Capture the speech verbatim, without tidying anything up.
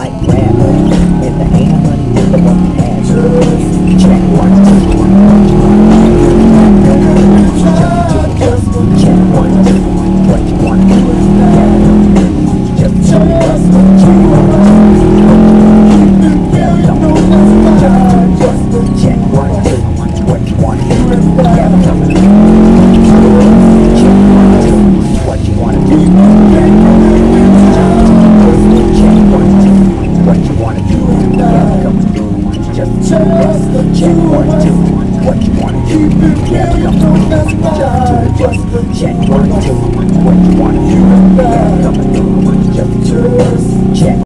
like grabbing. In the hand, honey, with the one you have. Check one, two, one, what you wanna do. Just two, check one, two, what you wanna do. Just two, check one, two, check one, two, what you wanna do. Yeah, come on. Check one, two, what you wanna do. Check one, two, what you wanna do. Yeah, come on. Just check one, two, what you wanna do. Yeah, come on. Just check one, two, what you wanna do. Yeah, come on. Just check.